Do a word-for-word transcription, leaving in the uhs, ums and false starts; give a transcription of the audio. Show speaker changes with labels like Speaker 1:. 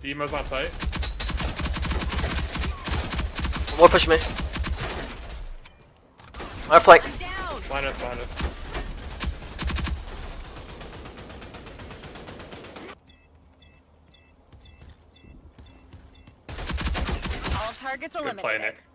Speaker 1: Demo's on site.
Speaker 2: One more pushing me. On our flank.
Speaker 1: Behind us, behind us.
Speaker 3: All targets
Speaker 1: Good
Speaker 3: eliminated.
Speaker 1: play, Nick.